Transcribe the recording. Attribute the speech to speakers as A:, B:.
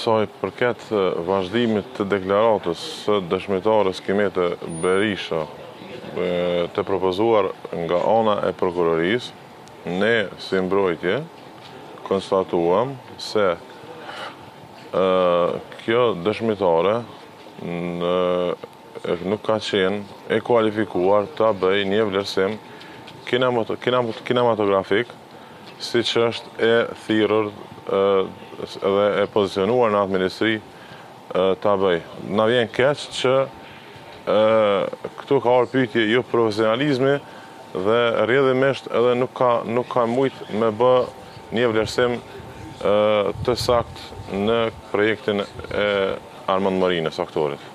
A: Sa i përket vazhdimit të deklaratës së dëshmitarës Kimete Berisha të propozuar nga ana e prokurorisë, ne si mbrojtje konstatuam se kjo dëshmitare nuk ka qenë e kualifikuar ta bëj një vlerësim kinematografik, siç është e thirrur dhe e pozicionuar në atë ministri ta bëj. Na vjen keq që këtu ka orë pyetje jo profesionalizmi dhe rrjedhimisht edhe nuk ka mujt me bë një vlerësim të sakt në projektin e Armand Marinës, aktorit.